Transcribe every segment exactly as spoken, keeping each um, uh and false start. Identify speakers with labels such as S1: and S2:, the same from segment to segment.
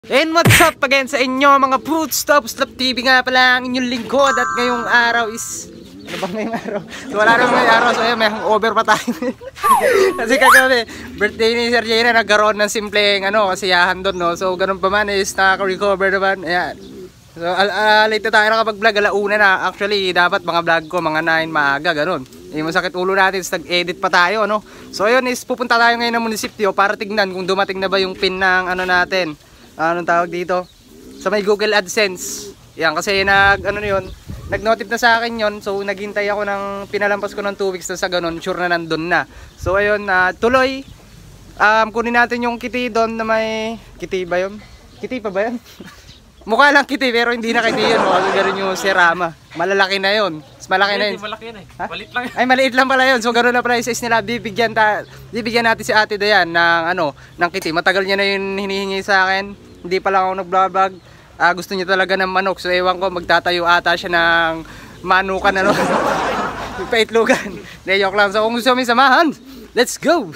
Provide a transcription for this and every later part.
S1: And what's up again sa inyo mga Tofoots Loft T V nga pala ang inyong lingkod. At ngayong araw is ano bang ngayong araw? So, wala naman ngayong araw, so ayun, may hangover pa tayo. Kasi kagabi birthday ni Sir Jay na nagkaroon ng simpleng ano, kasiyahan doon, no? So ganun pa man is nakaka-recover naman. Ayan. So uh, uh, late na tayo nakapag-vlog, alauna na. Actually dapat mga vlog ko mga nine maaga, ganun. Eh, masakit ulo natin, nag-edit pa tayo, no? So ayun is pupunta tayo ngayon ng munisipyo para tignan kung dumating na ba yung pin ng ano natin, anong tawag dito, sa may Google AdSense. Yan, kasi nag ano yun, nag-notif na sa akin yon. So naghintay ako ng pinalampas ko ng two weeks na sa ganun, sure na nandun na. So ayun, uh, tuloy um, kunin natin yung kitty doon na may kitty ba yun? Kitty pa ba yun? Mukha lang kitty pero hindi na kitty yun. Kasi gano'n yung serama. Malalaki na yun. Mas malaki na yun.
S2: Malaki yun eh. Maliit lang yun.
S1: Ay, maliit lang pala yun. So gano'n na pala yung size nila. Bibigyan, ta bibigyan natin si Ate Dayan ng, ano, ng kitty. Matagal niya na yun hinihingi sa akin. Hindi pa lang ako nag-vlog. Uh, gusto niya talaga ng manok. So ewan ko, magtatayo ata siya ng manukan, ano. Paitlugan. De, joke lang. So kung gusto mo samahan, let's go!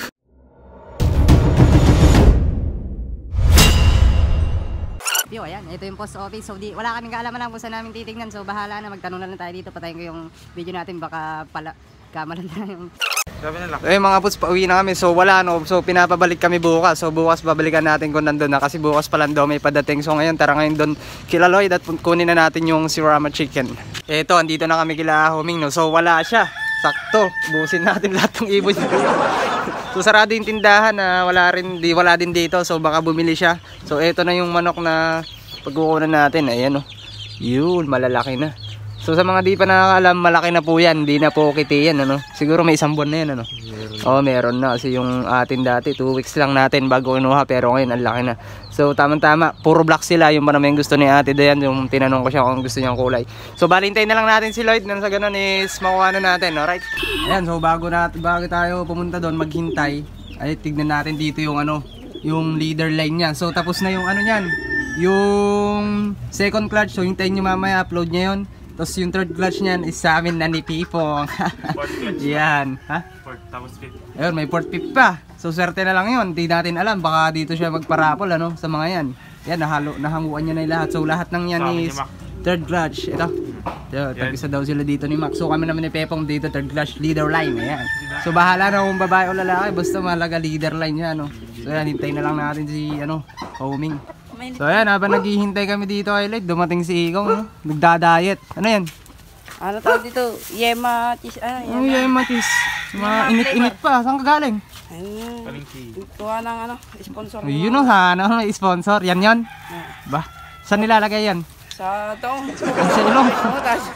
S3: Yo, ayan, ito yung post office. So di, wala kaming kaalaman lang kung saan namin titignan. So bahala na, magtanong na lang tayo dito. Patayin ko yung video natin, baka pala kamalan na yung
S2: sabi na lang.
S1: Eh mga puts, pauwi na kami. So wala, no. So pinapabalik kami bukas. So bukas babalikan natin kung nandun na. Kasi bukas pa lang daw may padating. So ngayon tara ngayon doon kila Lloyd at kunin na natin yung sirama chicken. Eto, andito na kami kila Homing, no. So wala siya. Sakto, busin natin lahat ng ibon. So sarado yung tindahan na wala rin, di wala din dito. So baka bumili siya. So eto na yung manok na pagkukunan natin. Ayan, oh. Yun, malalaki na. So sa mga di pa nakakaalam, malaki na po yan. Di na po kitty yan, ano. Siguro may isang buwan na yan, ano. Oo, oh, meron na. Kasi yung atin dati, two weeks lang natin bago kinuha. Pero ngayon, ang laki na. So tamang-tama, puro black sila. Yung pa naman yung gusto ni Ate Dayan. Yung tinanong ko siya kung gusto niyang kulay. So balintay na lang natin si Lloyd. Nang sa ganun is makuha na natin, alright? Ayan, so bago, na, bago tayo pumunta doon, maghintay. Ay, tignan natin dito yung ano, yung leader line niya. So tapos na yung ano niyan, yung second clutch. So hintayin nyo mamaya, upload niya yun. Tapos yung third clutch niyan is sa amin na ni Pipong. Yan, ha?
S2: Fourth, tapos fifth.
S1: Ayun, may fourth fifth pa. So swerte na lang yun, hindi natin alam. Baka dito siya magparapol, ano, sa mga yan. Yan, nahalo, nahanguan niya na yung lahat. So lahat ng yan is third clutch. Ito, ito, tag-isa daw sila dito ni Max. So kami naman ni Pepong dito, third clutch, leader line. Ayan. So bahala na kung babae o lalaki, basta malaga leader line niya, ano. So yan, hintayin na lang natin si, ano, Homing. So ayan, habang naghihintay kami dito ay Lloyd, dumating si Ikong, no? Nagda-diet. Ano yan?
S3: ano tawag dito? Yema tis, ano?
S1: Ano yema tis? Mga init-init pa. Saan ka galing?
S3: Ayun, kuha ng ano, sponsor.
S1: Yun o ha, ano, sponsor. Yan yan? Ba? Saan nilalagay yan?
S3: Sa tong.
S1: Sa ilong?
S3: Oo, tas.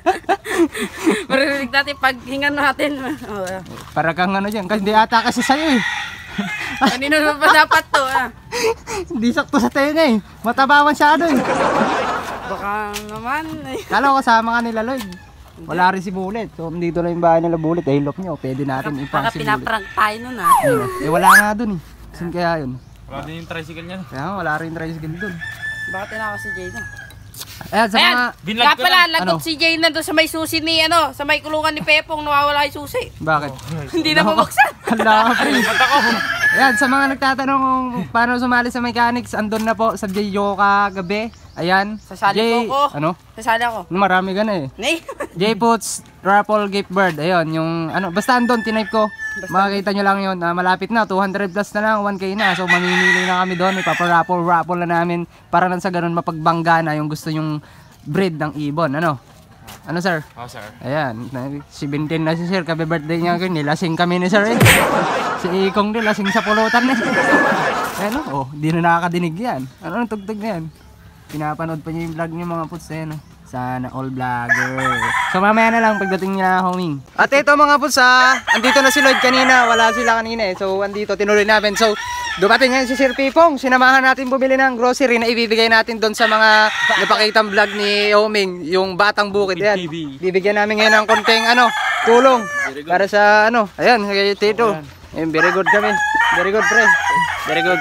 S3: Maririnig natin pag hingan natin.
S1: Para kang ano dyan, kasi di ata kasi sa'yo eh.
S3: Kanino na ba dapat to, ah?
S1: Hindi sakto sa tenga eh. Matabawan siya ano eh.
S3: Baka naman eh.
S1: Kala ko kasama ka nila Lloyd. Wala rin si Bullet. So dito lang yung bahay nila Bullet. Eh lock nyo, pwede natin ipang
S3: Baka
S1: si Bullet.
S3: pinaprank tayo nun, ah.
S1: Eh wala nga dun eh. Saan kaya yun?
S2: Wala din yung tricycle niya.
S1: Kaya wala rin tricycle dun.
S3: Baka tinaka si Jay na.
S1: Ayan, sa
S3: Ayan,
S1: mga...
S3: kaya pala, lagot
S1: ano?
S3: si Jay na doon sa may susi ni, ano, sa may kulungan ni Pepong, nawawala yung susi.
S1: Bakit?
S3: Hindi na bubuksan.
S1: Hala ka Ayan, sa mga nagtatanong kung paano sumali sa mechanics, andun na po sa J Yoka gabi. Ayan.
S3: Sasali
S1: J...
S3: po ako.
S1: Ano?
S3: Sasali ako.
S1: Marami ka na eh.
S3: Nay?
S1: J-Puts Raffle Gift Bird. Ayun, yung ano, basta andun, tinype ko. Basta makikita nyo lang yun. Uh, malapit na, two hundred plus na lang, one K na. So mamimili na kami doon. Ipaparaffle, raffle na namin. Para nang sa ganun mapagbangga na yung gusto yung breed ng ibon. Ano? Ano sir?
S2: Oh sir.
S1: Ayan, seventeen na si sir. Kabe birthday niya ngayon. Nilasing kami ni sir eh. Si Ikong din, lasing sa pulutan eh. Ayan o, oh, di na nakakadinig yan. Ano ang tugtog na yan? Pinapanood pa niyo yung vlog niyo mga puts eh, no? Sana all vlogger. So mamaya na lang pagdating niya Homing. At ito mga puts ha, andito na si Lloyd kanina. Wala sila kanina eh. So andito, tinuloy namin. So dumating ngayon si Sir Pipong. Sinamahan natin bumili ng grocery na ibibigay natin doon sa mga napakitang vlog ni Homing. Yung Batang Bukid. Ayan. Bibigyan namin ngayon ng konting ano, tulong. Para sa ano. Ayan, kay Tito. Ayan, very good kami. Very good pre. Very good.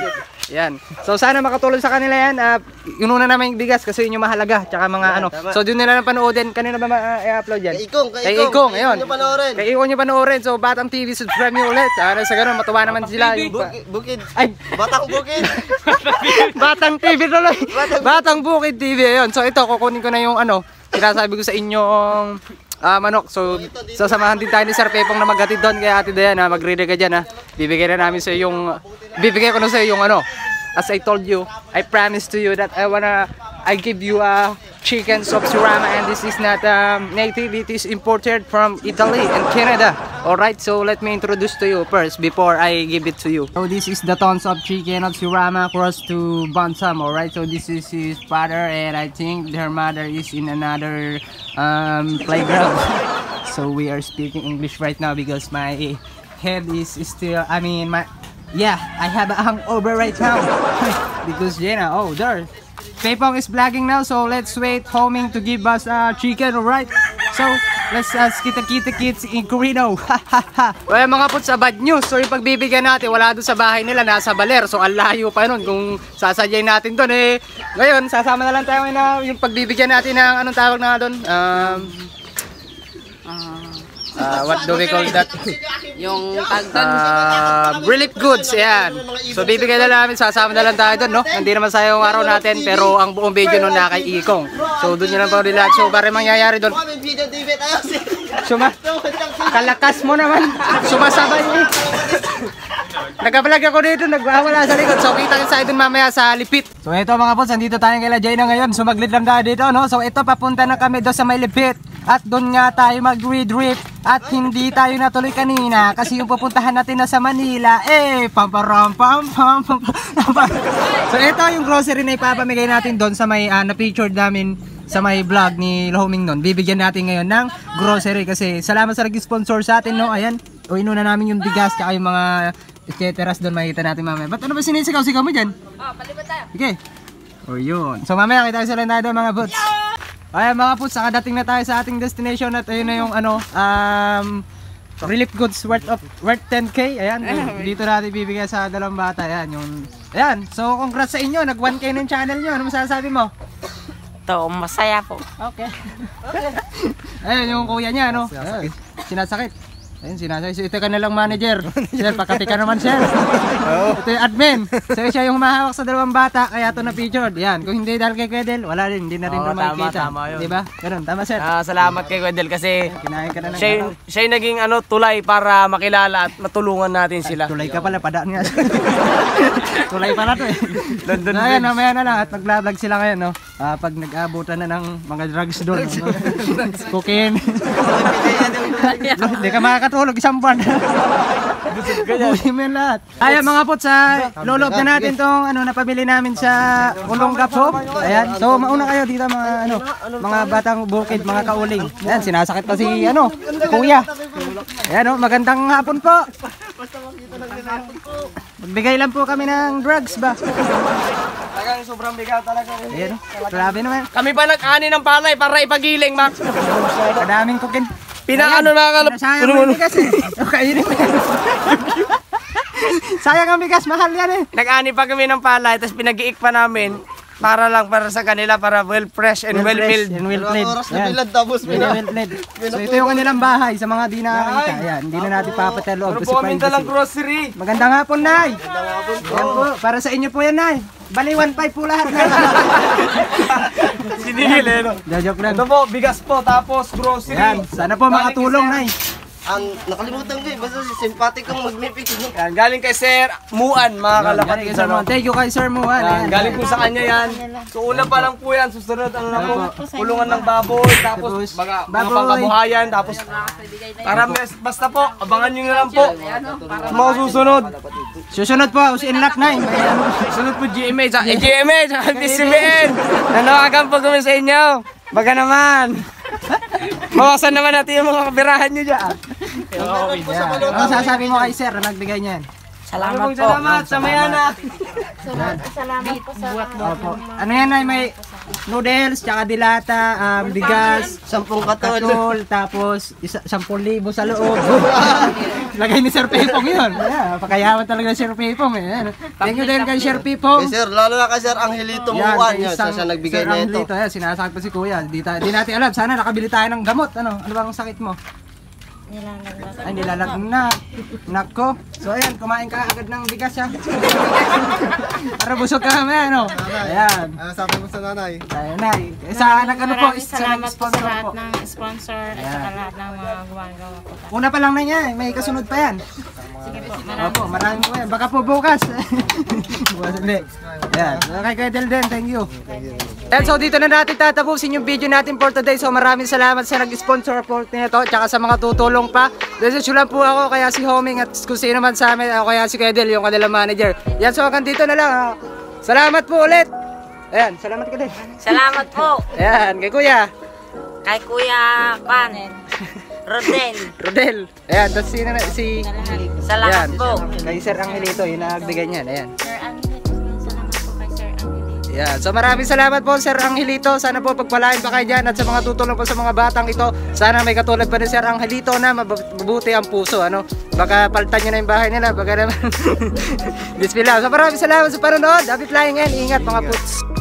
S1: Yan. So sana makatulong sa kanila yan. Uh, inuna naman yung bigas kasi yun yung mahalaga. Tsaka mga
S4: Yeah,
S1: ano.
S4: tama.
S1: So doon nila lang panoodin. Kanina ba uh, i-upload yan?
S4: Kay Ikong, kay
S1: Kay
S4: Ikong.
S1: Ikong,
S4: Kay
S1: ayun.
S4: Ikong nyo panoorin.
S1: Kay Ikong nyo panoorin. So Batang T V, subscribe nyo ulit. Ano, sa ganun, matuwa naman sila. Yung,
S4: Bukid, bukid.
S1: ay,
S4: Batang bukid.
S1: Batang T V tuloy. Batang Bukid T V. Ayun. So ito, kukunin ko na yung ano. Sinasabi ko sa inyong ah, manok. So sasamahan din tayo ni Sir Pepong na maghatid doon. Kaya Ate Dayan, ha, mag-ready ka dyan, ha. Bibigay na namin sa yung, bibigay ko na sa yung ano. As I told you, I promised to you that I wanna, I give you a chicken of Surama, and this is not um, native, it is imported from Italy and Canada. Alright, so let me introduce to you first before I give it to you. So this is the tons of chicken of Surama crossed to Bansam, alright? So this is his father, and I think their mother is in another um, playground. So we are speaking English right now because my head is still, I mean, my, yeah, I have a hangover right now. Because Jenna, oh there, Pepong is vlogging now, so let's wait homing to give us a uh, chicken, alright? So let's uh, kita kita kids in Corino. Well mga puts, sa bad news. So yung pagbibigyan natin, wala doon sa bahay nila, nasa Baler. So ang layo pa nun kung sasadyain natin doon eh. Ngayon sasama na lang tayo na yung pagbibigyan natin ng anong tawag na doon. Um, Uh, what do we call that?
S3: Yung tagdan.
S1: Uh, relief goods, ayan. So bibigyan na namin, sasama na lang tayo doon, no? Hindi naman sayang araw natin, pero ang buong video nun na kay Ikong. So doon nyo lang pa relax. So para mangyayari doon. Suma, kalakas mo naman. Sumasabay eh. Nagka-vlog ako dito, nagwawala sa likod. So kita tayo doon mamaya sa Lipit. So ito mga pods, nandito tayo kay Jay na ngayon. Sumaglit lang tayo dito, no? So ito, papunta na kami doon sa may Lipit. At doon nga tayo mag-redrip. At hindi tayo natuloy kanina kasi yung pupuntahan natin na sa Manila, eh, pamparam pam pam pam pam. So ito yung grocery na ipapamigay natin doon sa may uh, na-pictured namin sa may vlog ni Homing noon. Bibigyan natin ngayon ng grocery kasi salamat sa nag-sponsor sa atin, no? Ayan, o inuna namin yung bigas tsaka yung mga etcetera doon, makikita natin mamaya. Ba't ano ba sinisigaw-sigaw mo dyan? Oh, palipat tayo. Okay. O yun. So mamaya kita sila na doon mga boots. Ayan mga puts, nakadating na tayo sa ating destination at ayun na yung ano, um, relief goods worth of worth ten K. Ayan, dito natin bibigyan sa dalawang bata. Ayan, yung, ayan, so congrats sa inyo, nag one K na yung channel nyo. Ano masasabi mo?
S3: Ito, masaya po.
S1: Okay. Ayan yung kuya niya, no? Sinasakit. Sinasakit. Ayun, sinasakit. So, ito ka nalang manager. Sir, pakati ka naman, sir. Ito yung admin. So, siya yung humahawak sa dalawang bata, kaya ito na-featured. Yan, kung hindi dahil kay Kwedel, wala rin, hindi na rin
S2: Oo,
S1: ito makikita.
S2: tama, tama yun.
S1: Diba? Ganun, tama, sir.
S2: Ah, salamat kay Kwedel kasi
S1: Kinain ka na ng
S2: siya,
S1: araw.
S2: siya yung naging ano, tulay para makilala at matulungan natin sila.
S1: Tulay ka pala, padaan nga. Tulay pala to eh.
S2: London
S1: So, ayan, mamaya na lang at mag-vlog sila ngayon, no? Ah, pag nag-abutan na ng mga drugs doon. No? Cocaine. Hindi ka makakatulog isang buwan. Buhin mo yan lahat. Ayan mga pots, sa loloob na natin tong ano, napabili namin sa Ulongga Shop. Ayan, so mauna kayo dito mga ano, mga batang bukid, mga kauling. Ayan, sinasakit pa si ano, kuya. Ayan, oh, magandang hapon po. Magbigay lang po kami ng drugs ba?
S2: Talagang sobrang bigat talaga.
S1: Ayan, oh, grabe naman.
S2: Kami pa nag-ani ng palay para ipagiling, Max.
S1: Kadaming kokin.
S2: Pinaano na kalap.
S1: Sayang ang bigas eh. Kainin mo yan. Sayang ang bigas, mahal yan eh.
S2: Nag-ani pa kami ng palay, tapos pinag-iik pa namin para lang para sa kanila, para well fresh and well filled.
S1: And well played.
S4: Oras na bilad tapos
S1: Well played. So ito yung kanilang bahay sa mga di nakakita. Ayan, hindi na natin papatalo.
S2: Ano po kami dalang grocery?
S1: Magandang hapon, Nay. Ayan po, para sa inyo po yan, Nay. Bali, one five po lahat.
S2: Sinihil eh, no?
S1: Joke lang.
S2: Ito po, bigas po, tapos grocery.
S1: Ayan, sana po makatulong, Nay.
S4: Ang nakalimutan ko eh, basta si sympatic kong magmipik.
S2: Yan, galing kay Sir Muan, mga kalapatid.
S1: Sir Muan. Thank you kay Sir Muan.
S2: Yan, galing po sa kanya yan. So una pa lang po yan, susunod ano na po, pulungan ng baboy, tapos baga, mga
S1: Baboy.
S2: pangkabuhayan, tapos para mes, basta po, abangan nyo na lang po sa mga susunod.
S1: Susunod po, si Inlock, Nay. May ano.
S2: Susunod po G M A, sa G M A, sa B C B N. Nanawagan po kami sa inyo. Baga naman. Bawasan naman natin yung mga kabirahan nyo dyan.
S1: Yeah. Ano sasabi mo kay Sir na nagbigay niyan?
S2: Salamat po. Salamat sa mayana.
S5: Salamat po sa
S1: Opo. Ano yan, Nay? May noodles, tsaka dilata, um, bigas,
S4: Sampung katol.
S1: katol, tapos isa, sampung libo sa loob. Lagay ni Sir Pipong yun. Yeah, pakayaman talaga ni Sir Pipong eh. Thank you din kay Sir Pipong.
S4: Eh, sir, lalo na kay Sir Angelito Muan. Yan, siya siya nagbigay
S1: Sir
S4: na ito.
S1: Angelito, yan, sinasakit pa si Kuya. Di, ta, di natin alam, sana nakabili tayo ng gamot. Ano, ano bang sakit mo?
S3: Nilalaglag.
S1: Ay, nilalagnat. Nako. So ayan, kumain ka agad ng bigas ha. Para busog ka kami, ano? Ayan.
S5: Ano sabi mo sa nanay?
S1: Ayan na. Eh, sa nag ano po,
S6: Maraming
S1: sa
S6: salamat po sa
S1: nag-sponsor
S6: lahat
S1: po.
S6: ng sponsor at saka lahat ng mga gumagawa po.
S1: Una pa lang na niya, eh, may kasunod pa yan.
S6: Sige po,
S1: Opo,
S6: maraming
S1: maraming po yan. Baka po bukas. Bukas hindi. Ayan. Okay, Kuya Del din, thank you. And so dito na natin tatapusin yung video natin for today. So maraming salamat sa nag-sponsor po nito, tsaka sa mga tutulong pa. Desisyon lang po ako, kaya si Homing at kung sino man sa amin, o kaya si Kuya Del, yung kanilang manager. Yan, so hanggang dito na lang. ah. Salamat po ulit. Ayan, salamat ka din.
S6: Salamat po
S1: Ayan, kay Kuya.
S6: kay Kuya Panen, Rodel.
S1: Rodel. Ayan, tapos sino na, si...
S6: Salamat
S1: Ayan,
S6: po.
S1: kay Sir Angelito, yung nagbigay niyan. Ayan.
S6: Sir Angelito, salamat po kay Sir Angelito.
S1: Yeah, so maraming salamat po Sir Angelito. Sana po pagpalain pa kayo dyan at sa mga tutulong po sa mga batang ito. Sana may katulad pa ni Sir Angelito na mab- mabuti ang puso, ano. Baka palitan nyo na yung bahay nila, baka naman. Bismillah. So maraming salamat sa panonood. Happy flying and ingat mga puts.